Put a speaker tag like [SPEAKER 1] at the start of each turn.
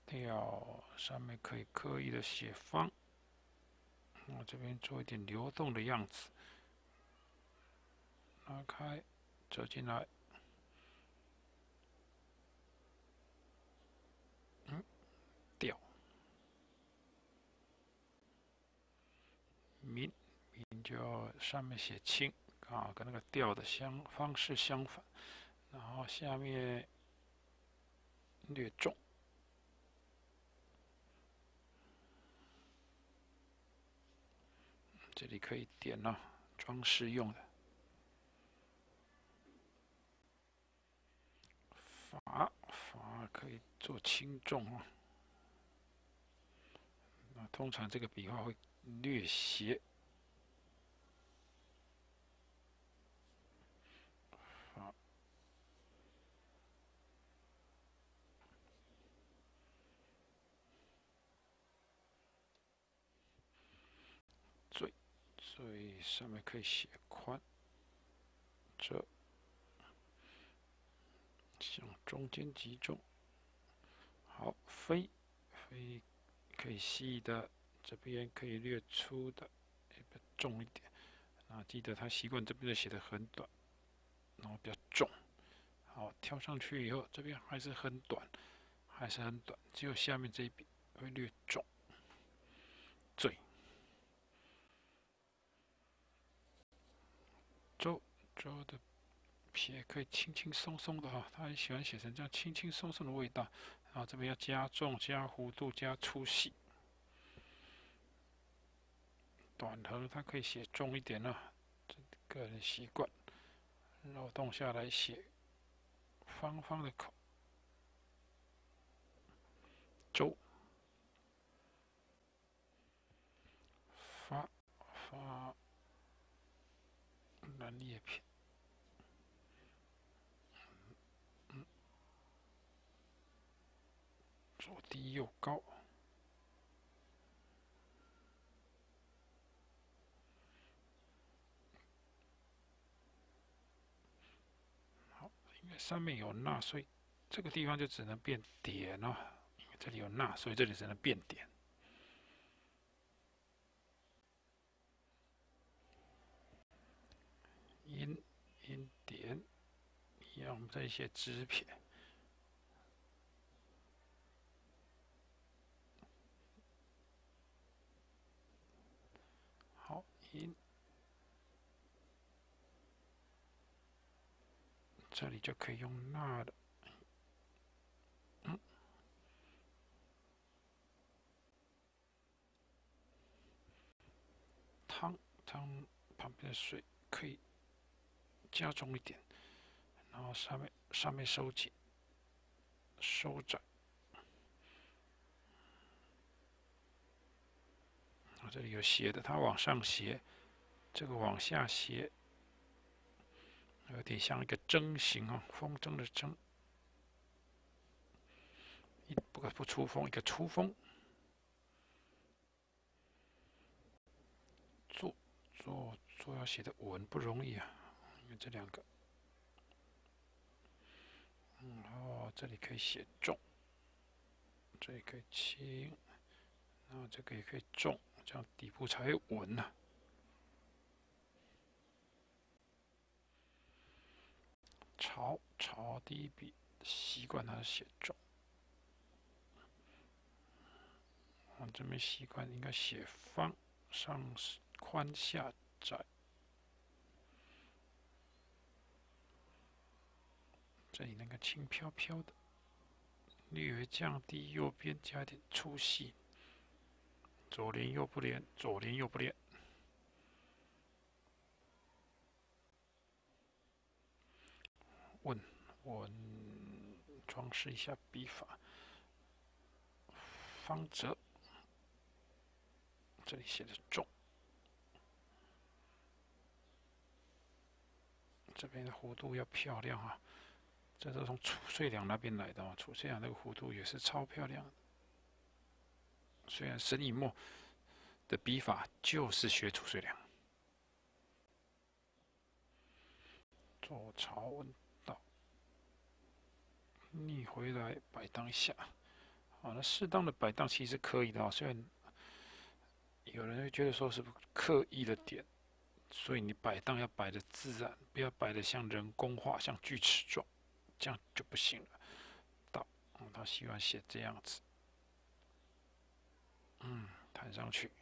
[SPEAKER 1] 调上面可以刻意的写方，我这边做一点流动的样子，拉开，折进来，调，明就上面写轻，刚好跟那个调的方式相反，然后下面略重。这里可以点了，装饰用的。法可以做轻重啊。那通常这个笔画会略斜。法最上面可以写宽，这向中间集中。好，飞可以细的，这边可以略粗的，重一点。啊，记得他习惯这边的写的很短，然后比较重。好，跳上去以后，这边还是很短，只有下面这一笔会略重。最周的撇可以轻轻松松的哈，他很喜欢写成这样轻轻松松的味道。然后这边要加重、加弧度、加粗细。短横它可以写重一点啊，个人习惯。漏洞下来写方方的口。周发蓝叶片。左低右高。好，因为上面有捺，所以这个地方就只能变点了。因为这里有捺，所以这里只能变点。阴点一样，我们这里写直撇。好，阴。这里就可以用捺的。汤旁边的水可以加重一点，然后上面收紧、收窄。这里有斜的，它往上斜，这个往下斜，有点像一个筝形哦，风筝的筝。不出风，一个出风。做要写的稳不容易啊，因为这两个。然后这里可以写重，这里可以轻，然后这个也可以重，这样底部才会稳呐。草第一笔习惯它写重，我这边习惯应该写方，上宽下窄。这里那个轻飘飘的，略微降低右边加点粗细，左连右不连，左连右不连。稳装饰一下笔法。方折，这里写的重，这边的弧度要漂亮啊。这是从褚遂良那边来的哦，褚遂良那个弧度也是超漂亮的。虽然沈以沫的笔法就是学褚遂良。做潮文道，逆回来摆当下。 好，那适当的摆荡其实可以的啊，虽然有人会觉得说是刻意的点，所以你摆荡要摆的自然，不要摆的像人工画，像锯齿状，这样就不行了。他喜欢写这样子，弹上去。